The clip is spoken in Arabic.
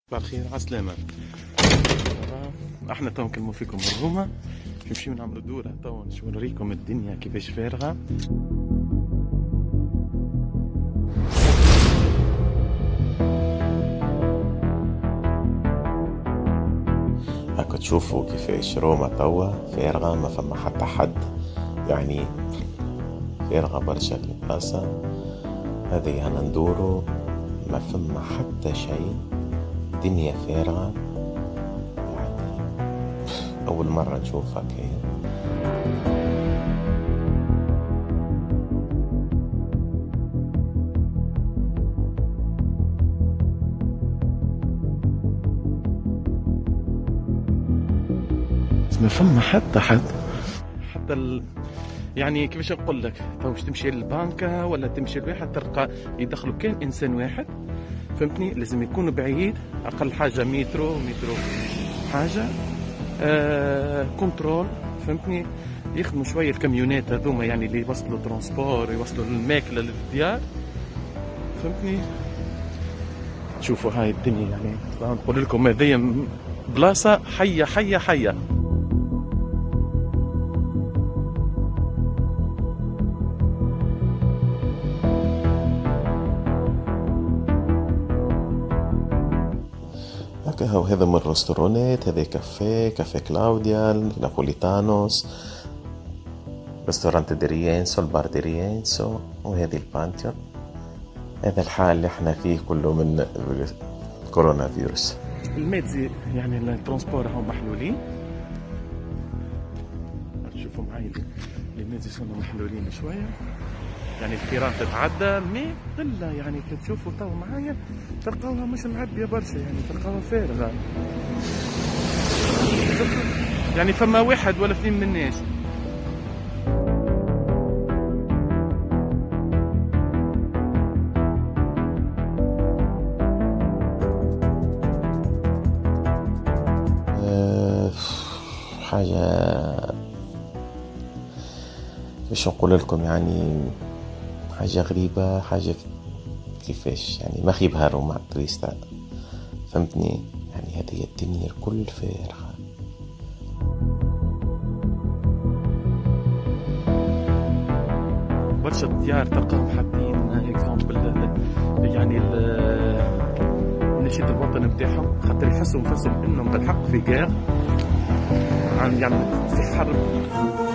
صباح الخير، عالسلامة. احنا تو نكلمو فيكم الروما، نمشيو نعملو دورة تو نوريكم الدنيا كيفاش فارغة. هاكا تشوفوا كيفاش روما توا فارغة، ما فما حتى حد، يعني فارغة برشا البلاصة هذه. هنا ندورو ما فما حتى شيء، دنيا فارغة، يعني أول مرة نشوف هكايا. ما فما حتى حد، حتى يعني كيفاش نقول لك، تو باش تمشي للبنكة ولا تمشي لواحد تلقى يدخلوا كان انسان واحد، فهمتني؟ لازم يكون بعيد اقل حاجه مترو حاجه، كنترول، فهمتني؟ يخدموا شويه الكاميونات هذوما، يعني اللي يوصلوا ترونسبور، يوصلوا الماكله للديار، فهمتني؟ شوفوا هاي الدنيا، يعني نقول لكم هذه بلاصه حيه حيه حيه. هذا من الرستورانات، هذا كافيه كلاوديا، نابوليتانوس، ريستورانت ديرينسو، البار ديرينسو، وهذه البانتيون. هذا الحال اللي احنا فيه كله من كورونا فيروس. الميتزي يعني الترونسبور هم محلولين، شوفوا معي الميتزي صاروا محلولين شويه، يعني الكيران تتعدى مي قله، يعني كتشوفوا تو معايا تلقاوها مش معبيه برشا، يعني تلقاوها فارغه، يعني فما واحد ولا اثنين من الناس. حاجة باش نقول لكم، يعني حاجة غريبة، حاجة كيفاش يعني ما خيبها روما تريستا، فهمتني؟ يعني هذه الدنيا الكل فارغة. برشا ديار تلقاهم حاطين اكزومبل، يعني النشيد الوطني نتاعهم، خاطر يحسوا انفسهم انهم بالحق في جار، يعني في حرب.